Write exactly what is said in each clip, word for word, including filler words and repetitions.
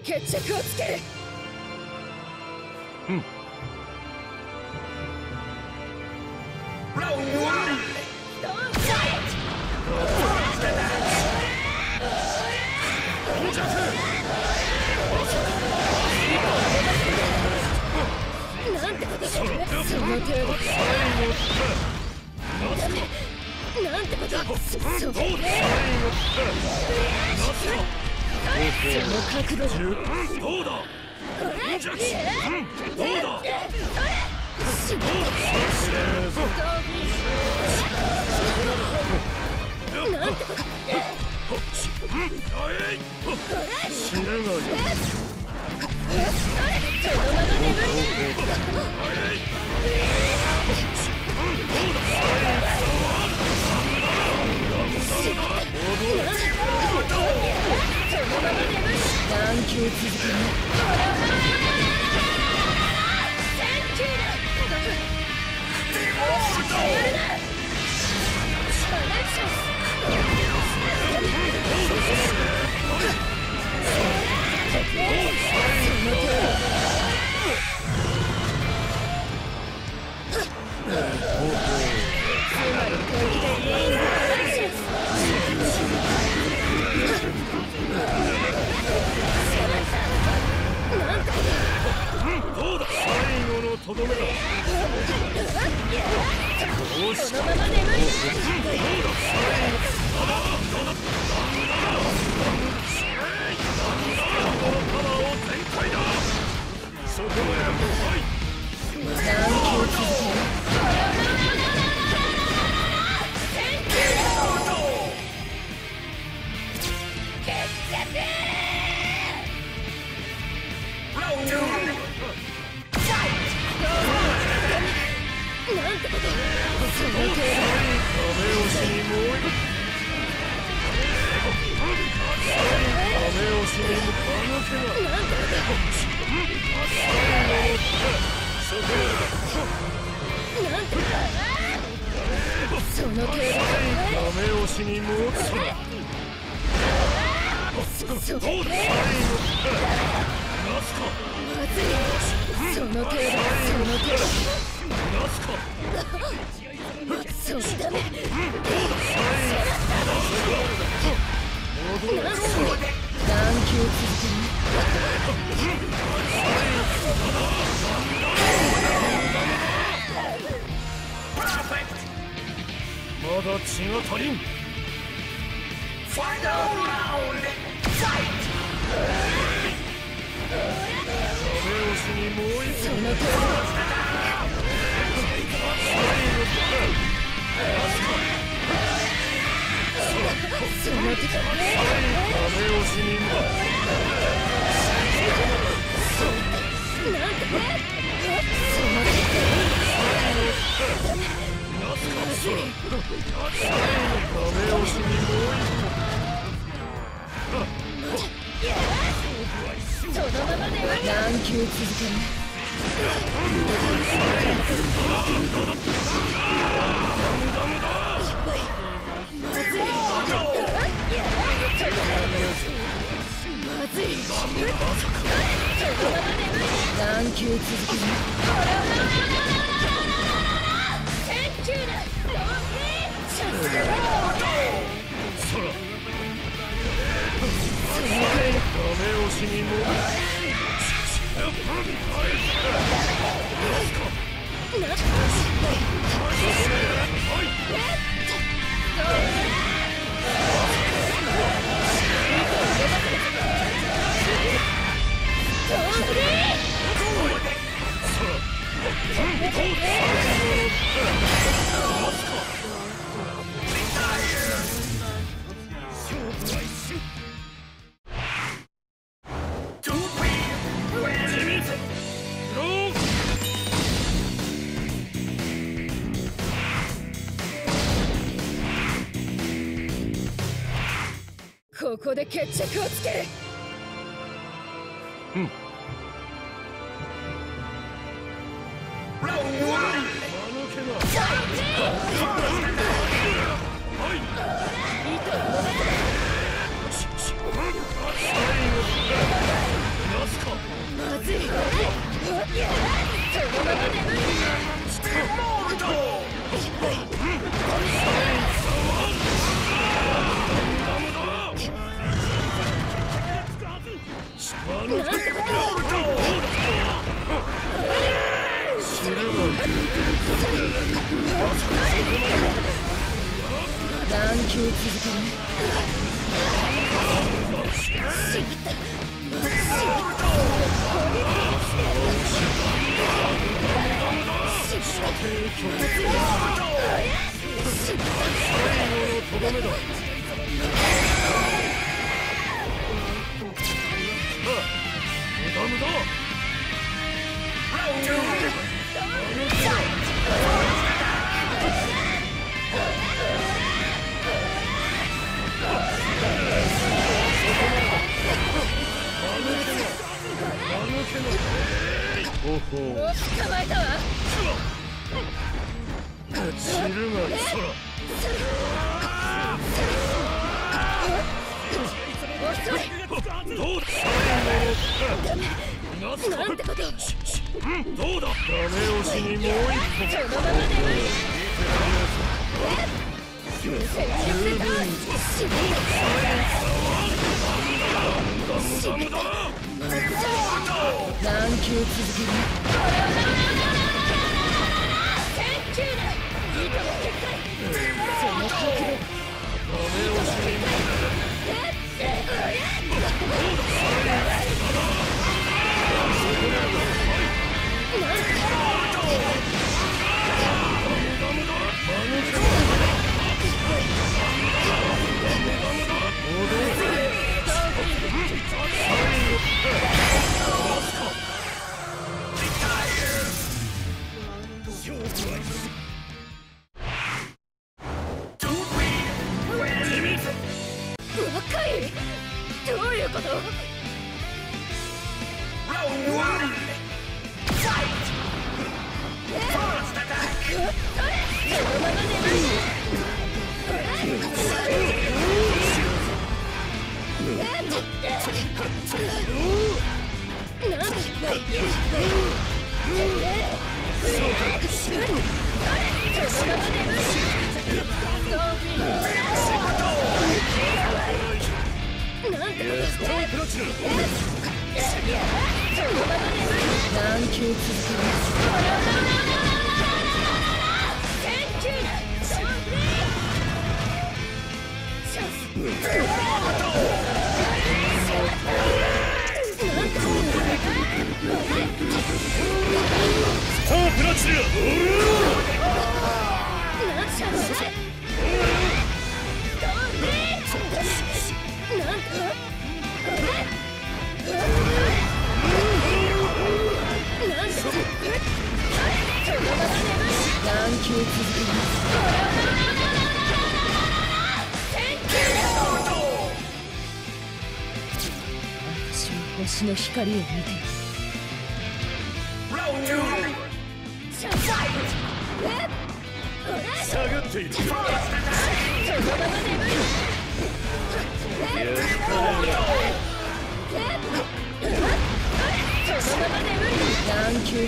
決着をつける。 うん。ラウンドワン。 なんてことだ。その程度。なんてことだ。その角度。どうだ。どうだ。なんてこと。死ぬがいい。そのまま眠る。眼球続ける。 どうだ。最後のとどめだ。どうした。このまま眠りな。そこまで。 その程度。 ダメ押しにもう一度。 その程度。その程度。その程度。そうダメ。眼球続ける。 まだ血が足りん。ファイナルラウンドファイト。ダメ押しにもう一度。 その程度。その程度。ダメ押しにも。 なんて。その程度。 そのままで眼球続ける。まずい。眼球続ける。ここで決着をつける。 うん。ラウンドワン。間抜けな。はい。 ずい。そのまま眠り。スティモルト。 残響続ける。 捕まえたわ。 散るがいそら。 遅い。 どうだ。 なんてこと。 どうだ。ダメ押しにもう一歩。 そのまま眠り。十分。 残響続ける。 センキューだ。いいかも結界。その角度。 ダメ押しにも。 若い。どういうこと。 残響続ける。 スタープラチナ。 残響続ける。私は星の光を見ている。 下がっている。 残響続ける。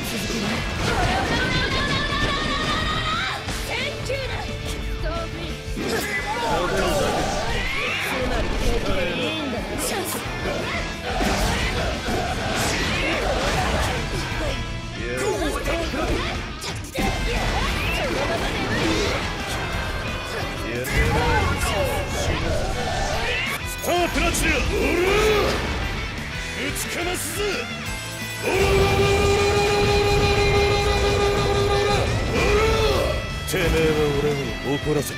スタープラチナ。打ちかますぞ。てめえは俺を怒らせた。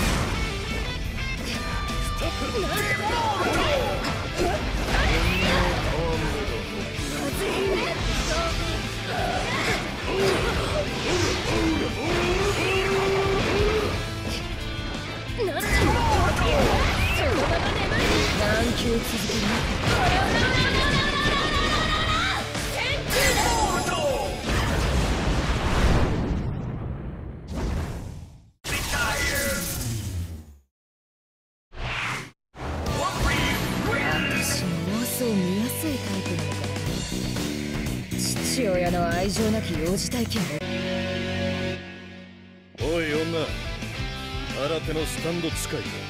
残響続ける。 残父親の愛情なき幼児体験。 おい女、新手のスタンド使いだ。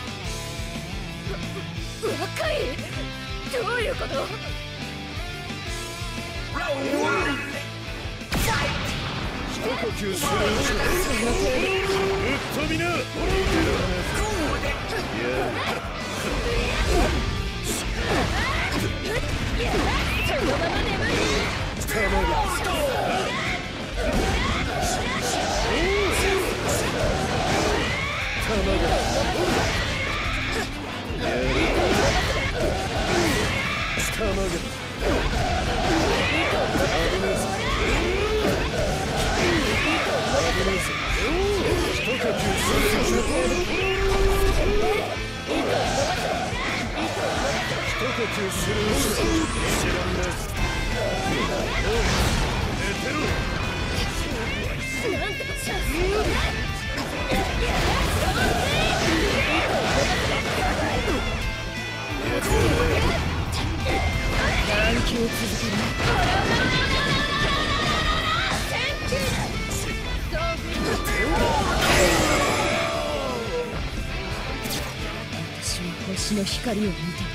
若い、どういうこと？ 一呼吸するうちぶっ飛びな。 そのまま眠る。 眼球続ける。私は星の光を見た。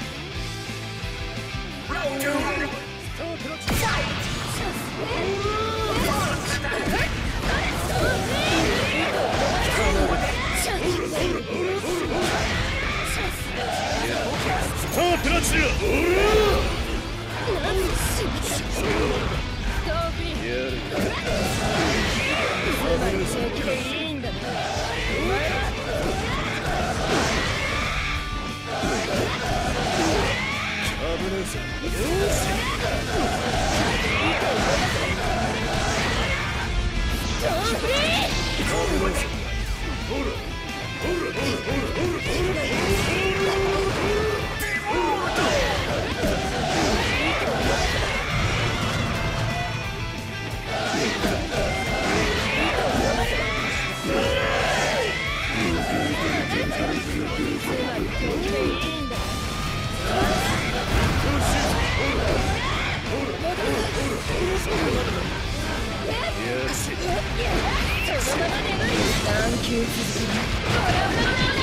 スタープラチナ。 眼球続ける。